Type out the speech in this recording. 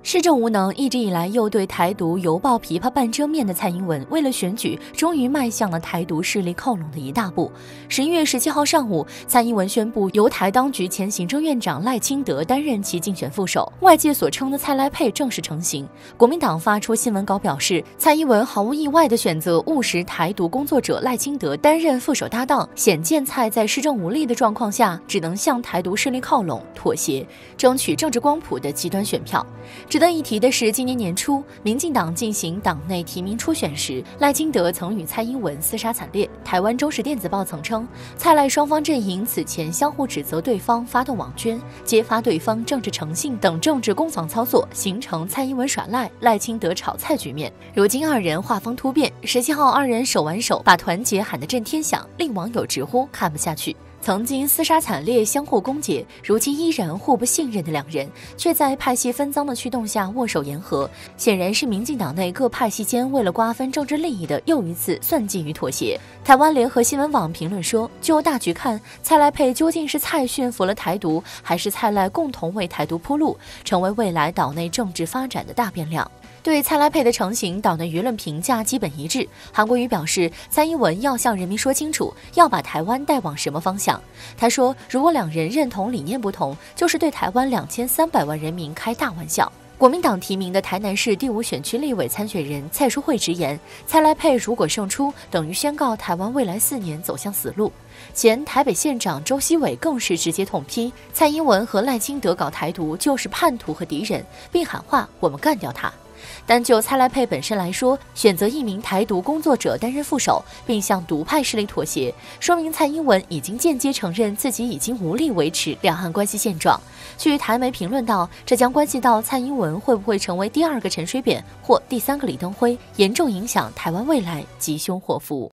施政无能，一直以来又对台独犹抱琵琶半遮面的蔡英文，为了选举，终于迈向了台独势力靠拢的一大步。11月17号上午，蔡英文宣布由台当局前行政院长赖清德担任其竞选副手，外界所称的蔡赖配正式成型。国民党发出新闻稿表示，蔡英文毫无意外地选择务实台独工作者赖清德担任副手搭档，显见蔡在施政无力的状况下，只能向台独势力靠拢、妥协，争取政治光谱的极端选票。值得一提的是，今年年初，民进党进行党内提名初选时，赖清德曾与蔡英文厮杀惨烈。台湾中时电子报曾称，蔡赖双方阵营此前相互指责对方发动网捐、揭发对方政治诚信等政治攻防操作，形成蔡英文耍赖、赖清德炒菜局面。如今二人画风突变，17号二人手挽手，把团结喊得震天响，令网友直呼看不下去。曾经厮杀惨烈、相互攻讦，如今依然互不信任的两人，却在派系分赃的驱动下握手言和，显然是民进党内各派系间为了瓜分政治利益的又一次算计与妥协。台湾联合新闻网评论说，就大局看，蔡赖配究竟是蔡驯服了台独，还是蔡赖共同为台独铺路，成为未来岛内政治发展的大变量。对蔡赖配的成型，岛内舆论评价基本一致。韩国瑜表示，蔡英文要向人民说清楚，要把台湾带往什么方向。他说，如果两人认同理念不同，就是对台湾2300万人民开大玩笑。国民党提名的台南市第5选区立委参选人蔡淑慧直言，蔡赖配如果胜出，等于宣告台湾未来4年走向死路。前台北县长周锡伟更是直接痛批，蔡英文和赖清德搞台独就是叛徒和敌人，并喊话我们干掉他。但就蔡赖配本身来说，选择一名台独工作者担任副手，并向独派势力妥协，说明蔡英文已经间接承认自己已经无力维持两岸关系现状。据台媒评论道，这将关系到蔡英文会不会成为第2个陈水扁或第3个李登辉，严重影响台湾未来吉凶祸福。